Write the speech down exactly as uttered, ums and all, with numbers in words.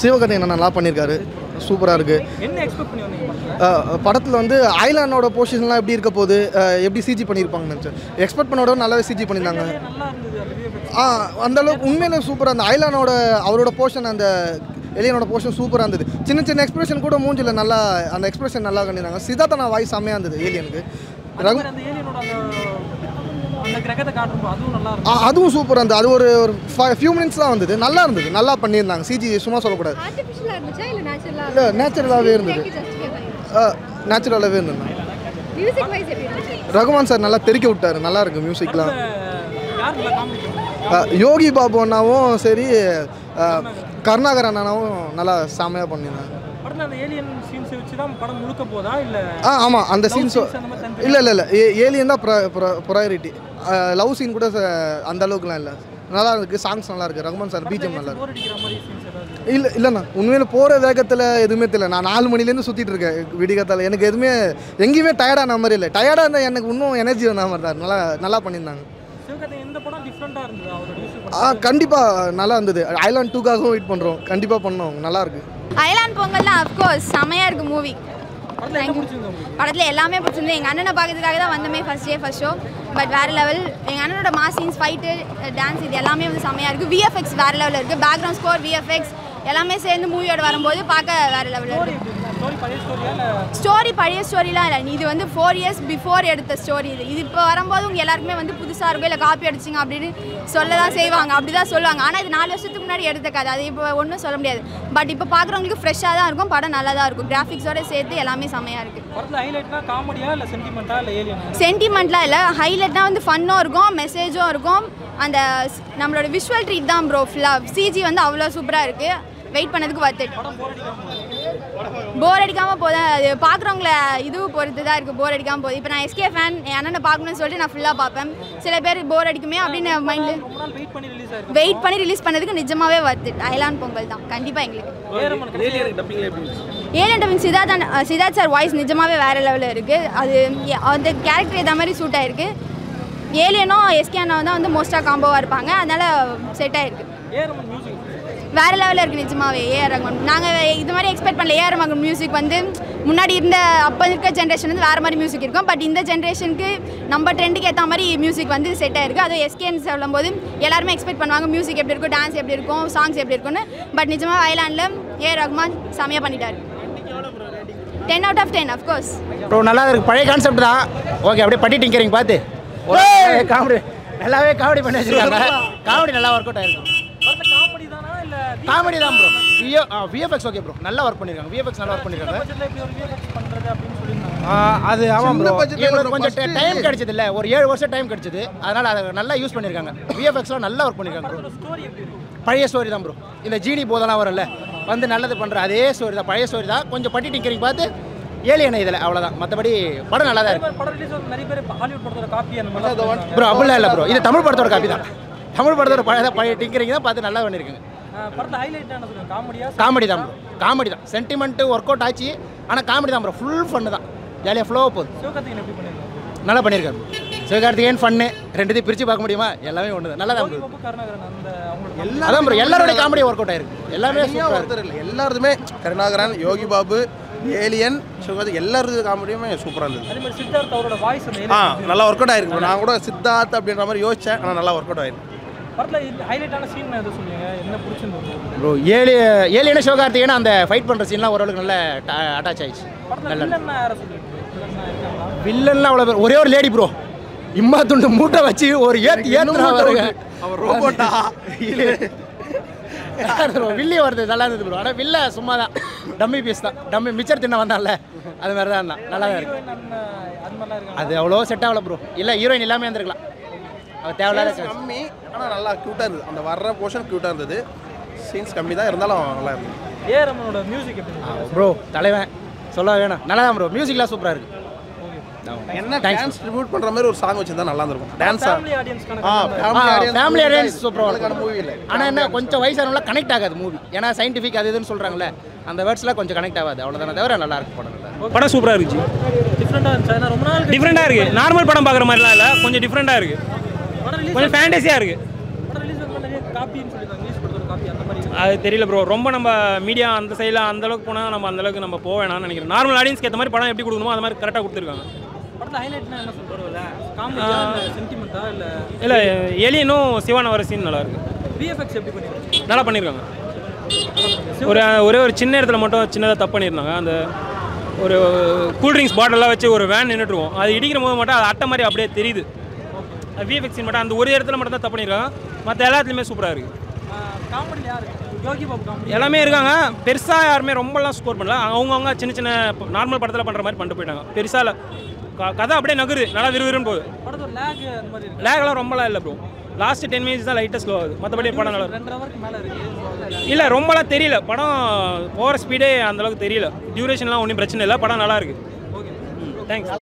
சிவகார்த்திகேயன் நல்லா பண்ணியிருக்காரு, சூப்பராக இருக்குது. என்ன எக்ஸ்பெக்ட் பண்ணி வந்தீங்க படத்தில் வந்து அயலானோட பொசிஷன்லாம் எப்படி இருக்க போகுது, எப்படி சிஜி பண்ணியிருப்பாங்கன்னு நினச்சேன். எக்ஸ்பெக்ட் பண்ணோட நல்லாவே சிஜி பண்ணியிருந்தாங்க. ஆ அந்தளவுக்கு உண்மையிலே சூப்பராக அந்த அயலானோட அவரோட போர்ஷன், அந்த எலியனோட போர்ஷன் சூப்பராக இருந்தது. சின்ன சின்ன எக்ஸ்பிரஷன் கூட மூஞ்சில் நல்லா அந்த எக்ஸ்பிரஷன் நல்லா பண்ணியிருந்தாங்க. சித்தார்த்தனா வாய்ஸ் செம்மையாக இருந்தது ஏலியனுக்கு. அதுவும் சூப்பராக இருந்தது. அது ஒரு ஒரு ஃபியூ மினிட்ஸ் தான் வந்தது, நல்லா இருந்தது, நல்லா பண்ணியிருந்தாங்க. சிஜி சும்மா சொல்லக்கூடாது, இல்லை நேச்சுரலாகவே இருந்தது, நேச்சுரலாகவே இருந்தது. ரகுமான் சார் நல்லா தெறிக்க விட்டார், நல்லா இருக்கு மியூசிக்லாம். யோகி பாபு அண்ணாவும் சரி, கருணாகர் அண்ணாவும் நல்லா செம்மையாக பண்ணியிருந்தாங்க. ஆ ஆமாம், அந்த சீன்ஸ் இல்லை இல்லை இல்லை ஏலியன் தான் ப்ரையாரிட்டி. லவ் சீன் கூட அந்த அளவுக்குலாம் இல்லை, நல்லா இருக்குது. சாங்ஸ் நல்லா இருக்குது, ரகுமான் சார் பிஜிஎம் நல்லா இருக்கு. இல்லை இல்லைண்ணா, உண்மையில போகிற வேகத்தில் எதுவுமே தெரியல. நான் நாலு மணிலேருந்து சுற்றிட்டு இருக்கேன் விடிகாத்தால். எனக்கு எதுவுமே எங்கேயுமே டயர்டான மாதிரி இல்லை. டயர்டாக இருந்தால் எனக்கு இன்னும் எனர்ஜி வந்த மாதிரி தான். நல்லா நல்லா பண்ணியிருந்தாங்க. ஆ கண்டிப்பாக நல்லா இருந்தது. அயலான் டூக்காகவும் வெயிட் பண்ணுறோம், கண்டிப்பாக பண்ணோம், நல்லா இருக்கு. அயலான் பொங்கல்லாம் அஃப்கோர்ஸ் செமையாக இருக்குது மூவி. படத்தில் எல்லாமே பிடிச்சிருந்து. எங்கள் அண்ணனை பார்க்கறதுக்காக தான் வந்தமே first day first show. But வேறு லெவல். எங்கள் அண்ணனோட மாஸ் சீன்ஸ், ஃபைட்டு, டான்ஸ் இது எல்லாமே வந்து செமையாக இருக்குது. விஎஃப்எக்ஸ் வேறு லெவலில் இருக்குது. பேக்ரவுண்ட் ஸ்கோர், விஎஃப்எக்ஸ் எல்லாமே சேர்ந்து மூவியோட வரும்போது பார்க்க வேறு லெவலில் இருக்குது. ஸ்டோரி பழைய ஸ்டோரிலாம் இல்லை, இது வந்து ஃபோர் இயர்ஸ் பிஃபோர் எடுத்த ஸ்டோரி. இது இது இப்போ வரும்போது உங்கள் எல்லாருக்குமே வந்து புதுசாக இருக்கும், இல்லை காப்பி அடிச்சிங்க அப்படின்னு சொல்ல தான் செய்வாங்க, அப்படி தான் சொல்லுவாங்க. ஆனால் இது நாலு வருஷத்துக்கு முன்னாடி எடுத்த கதை, அது இப்போ ஒன்றும் சொல்ல முடியாது. பட் இப்போ பார்க்குறவங்களுக்கு ஃப்ரெஷ்ஷாக தான் இருக்கும், படம் நல்லா தான் இருக்கும். கிராஃபிக்ஸோடு சேர்த்து எல்லாமே செம்மையாக இருக்குது. சென்டிமெண்ட்லாம் இல்லை, ஹைலைட்னா வந்து ஃபன்னும் இருக்கும், மெசேஜும் இருக்கும். அந்த நம்மளோட விஷுவல் ட்ரீட் தான் ப்ரோ ஃபுல்லாக. சிஜி வந்து அவ்வளோ சூப்பராக இருக்குது, வெயிட் பண்ணதுக்கு வர்த்து. போர் அடிக்காமல் போதா, அது பார்க்குறவங்கள இதுவும் பொறுத்து தான் இருக்குது. போர் அடிக்காமல் போகுது. இப்போ நான் எஸ்கே ஃபேன், என் அண்ணனை பார்க்கணும்னு சொல்லிட்டு நான் ஃபுல்லாக பார்ப்பேன். சில பேர் போர் அடிக்குமே அப்படின்னு மைண்டில் வெயிட் பண்ணி ரிலீஸ் பண்ணதுக்கு நிஜமாகவே வர்த்து. அயலான் பொங்கல் தான் கண்டிப்பாக எங்களுக்கு. Alien dubbing Siddharth Siddharth sir voice நிஜமாகவே வேறு லெவலில் இருக்குது. அது அந்த கேரக்டர் ஏற்ற மாதிரி சூட் ஆகிருக்கு. ஏலியனும் எஸ்கே அண்ணா தான் வந்து மோஸ்ட்டாக காம்போவாக இருப்பாங்க, அதனால் செட் ஆகிருக்கு. வேறு லெவலில் இருக்குது நிஜமாவே ஏஆர் ரஹ்மான். நாங்கள் இது மாதிரி எக்ஸ்பெக்ட் பண்ணல. ஏஆர் ரஹ்மான் மியூசிக் வந்து முன்னாடி இருந்த அப்போ இருக்க ஜென்ரேஷன் வந்து வேறு மாதிரி மியூசிக் இருக்கும். பட் இந்த ஜென்ரேஷனுக்கு நம்ம ட்ரெண்டுக்கு ஏற்ற மாதிரி மியூசிக் வந்து செட் ஆகிருக்கு. அதுவும் எஸ்கேன்னு சொல்லும் போது எல்லாருமே எக்ஸ்பெக்ட் பண்ணுவாங்க மியூசிக் எப்படி இருக்கும், டான்ஸ் எப்படி இருக்கும், சாங்ஸ் எப்படி இருக்கும்னு. பட் நிஜமாக அயலானில் ஏஆர் ரஹ்மான் செமையாக பண்ணிட்டார். Ten out of ten of course. Bro நல்லா இருக்குது, பழைய கான்செப்ட் தான். ஓகே, அப்படியே பட்டி டிங்கரிங் பார்த்து காமெடி நல்லாவே காமெடி பண்ணி வச்சுருக்காங்க. காமெடி நல்லா ஒர்க் அவுட் ஆகிருக்கு. காமெடி தான் ப்ரோ. விஎஃப்எக்ஸ் ஓகே ப்ரோ, நல்லா ஒர்க் பண்ணியிருக்காங்க. விஎஃப்எக்ஸ் நல்லா ஒர்க் பண்ணியிருக்காங்க. அது ஆமாம் ப்ரோ, கொஞ்சம் டைம் கிடைச்சது இல்லை, ஒரு ஏழு வருஷம் டைம் கிடைச்சது, அதனால் அதை நல்லா யூஸ் பண்ணியிருக்காங்க. விஎஃப்எக்ஸ்லாம் நல்லா ஒர்க் பண்ணியிருக்காங்க ப்ரோ. பழைய ஸ்டோரி தான் ப்ரோ. இந்த ஜீனி போதெல்லாம் வரல வந்து நல்லது பண்ணுற அதே ஸ்டோரி தான், பழைய ஸ்டோரி தான். கொஞ்சம் பட்டி டிங்கரிங் பார்த்து ஏலியன் இதில் அவ்வளோதான். மற்றபடி படம் நல்லா தான் இருக்குது ப்ரோ. அப்படிலாம் இல்லை ப்ரோ, இது தமிழ் படத்தோட காப்பி தான். தமிழ் படத்தோட பழைய பழைய டிங்கரிங் தான் பார்த்து நல்லா பண்ணியிருக்காங்க. காமெடி தான் ப்ரோ, காமெடி தான். சென்டிமெண்ட்டு ஒர்க் அவுட் ஆச்சு, ஆனால் காமெடி தான் ப்ரோ. ஃபுல் ஃபன்னு தான், ஜாலியாக ஃப்ளோ போகுது. நல்லா பண்ணியிருக்காரு. சிவகார்த்திகேயன் ஃபன்னு ரெண்டுத்தையும் பிரித்து பார்க்க முடியுமா? எல்லாமே ஒன்று தான், நல்லா தான் ப்ரோ. அதான் ப்ரோ, எல்லாரோட காமெடி ஒர்க் அவுட் ஆயிருக்கு. எல்லாமே ஒருத்தர் இல்லை, எல்லாருமே கருணாகரன், யோகி பாபு, ஏலியன், சிவகார்த்திக் எல்லாரும் காமெடியுமே சூப்பராக இருந்தது. சித்தார்த் அவரோட வாய்ஸ் ஆ நல்லா ஒர்க் அவுட் ஆயிருக்கு. நான் கூட சித்தார்த் அப்படின்ற மாதிரி யோசித்தேன், ஆனால் நல்லா ஒர்க் அவுட் ஆயிருக்கு. ப்ரோ ஏலி ஏலியன சிவகார்த்திகேயன் அந்த ஃபைட் பண்ணுற சீன்லாம் ஓரளவுக்கு நல்லா அட்டாச் ஆயிடுச்சு. வில்லன்லாம் அவ்வளோ பேர், ஒரே ஒரு லேடி ப்ரோ இம்மா துண்டு மூட்டை வச்சு ஒரு ஏற்றி ஏற்றுறாங்க. வில்லி வருது, நல்லா இருந்தது ப்ரோ. ஆனால் வில்ல சும்மா தான், டம்மி பீஸ் தான். டம்மி மிச்சர் தின்ன வந்தான்ல, அது மாதிரி தான் இருந்தான். நல்லா தான் இருக்கு. அது அவ்வளோ செட் ஆகல ப்ரோ. இல்லை ஹீரோயின் எல்லாமே இருந்திருக்கலாம், அது தேவையில்லாத கம்மி. ஆனால் நல்லா க்யூட்டாக இருந்தது, அந்த வர்ற போர்ஷன் க்யூட்டாக இருந்தது. சீன்ஸ் கம்மி தான் இருந்தாலும் நல்லா இருந்தது. ஏஆர் ரஹ்மானோட மியூசிக் எப்படி ப்ரோ? தலைவன் சொல்ல வேணும், நல்லா தான் ப்ரோ. மியூசிக்லாம் சூப்பராக இருக்குது. என்ன டான்ஸ் ட்ரிபியூட் பண்ற மாதிரி ஒரு சாங் வச்சிருந்தா நல்லா இருக்கும். டான்ஸ் ஃபேமிலி ஆடியன்ஸ்க்கான ஃபேமிலி ஆடியன்ஸ் சூப்பரான மூவி இல்லை. ஆனால் என்ன கொஞ்சம் வயசானவங்கள கனெக்ட் ஆகாது மூவி. ஏன்னா சயின்டிஃபிக் அது இதுன்னு சொல்கிறாங்களே, அந்த வேர்ட்ஸ்லாம் கொஞ்சம் கனெக்ட் ஆகாது, அவ்வளோதானே தவிர நல்லா இருக்கு படம். நல்லா படம் சூப்பராக இருந்துச்சு. டிஃப்ரெண்டாக இருந்துச்சு, ரொம்ப நாள் டிஃப்ரெண்டாக இருக்குது. நார்மல் படம் பார்க்குற மாதிரிலாம் இல்லை, கொஞ்சம் டிஃப்ரெண்டாக இருக்குது, கொஞ்சம் ஃபேண்டஸியாக இருக்குது. படம் ரிலீஸ் பண்ண நிறைய காப்பின்னு சொல்லியிருக்காங்க. ரிலீஸ் பண்ணுறது காப்பி சினிமாட்டோகிராஃபி அந்த மாதிரி அது தெரியல ப்ரோ. ரொம்ப நம்ம மீடியா அந்த சைடில் அந்தளவுக்கு போனால் நம்ம அந்தளவுக்கு நம்ம போக வேணாம்னு நினைக்கிறேன். நார்மல் ஆடியன்ஸ்க்கு ஏற்ற மாதிரி படம் எப்படி கொடுக்கணுமோ அது மாதிரி கரெக்டாக கொடுத்துருக்காங்க. படத்தில் ஹைலைட்னா என்ன சொல்கிறோம்ல, காமெடியா இல்லை சென்டிமெண்ட்டா இல்லை? இல்லை ஏலியனும் சிவான வர சீன் நல்லாயிருக்கு. விஎஃப்எக்ஸ் எப்படி பண்ணிருக்காங்க? நல்லா பண்ணியிருக்காங்க. ஒரு ஒரே ஒரு சின்ன இடத்துல மட்டும் சின்னதாக தப்பு பண்ணியிருந்தாங்க. அந்த ஒரு கூல்ட்ரிங்க்ஸ் பாட்டிலெலாம் வச்சு ஒரு வேன் நின்றுட்டுருவோம், அது இடிக்கிற போது மட்டும் அது அட்டை மாதிரி அப்படியே தெரியுது. விஎஃப்எக்ஸ் சீன் மட்டும் அந்த ஒரு இடத்துல மட்டும் தான் தப்பு பண்ணியிருக்காங்க. மற்ற எல்லாத்துலேயுமே சூப்பராக இருக்குது. காமெடி யார்? யோகி பாபு காமெடி எல்லாமே இருக்காங்க. பெருசாக யாருமே ரொம்பலாம் ஸ்கோர் பண்ணல. அவங்கவுங்க சின்ன சின்ன நார்மல் படத்தில் பண்ணுற மாதிரி பண்ணிட்டு போயிட்டாங்க. பெருசாக இல்லை, கதை அப்படியே நகருது, நல்லா விறுவிறுன்னு போகுது. படத்தோட லேக் அந்த மாதிரி இருக்கு. லேக்லாம் ரொம்பலாம் இல்லை ப்ரோ. லாஸ்ட் டென் மினிட்ஸ் தான் லைட்டாக ஸ்லோ ஆகுது. மற்றபடி படம் நல்லா ரெண்டரை ஹவருக்கு மேலே இருக்குது. இல்லை ரொம்பலாம் தெரியல. படம் போகிற ஸ்பீடே அந்தளவுக்கு தெரியல. டியூரேஷன்லாம் ஒன்றும் பிரச்சனை இல்லை. படம் நல்லா இருக்குது. Okay, thanks.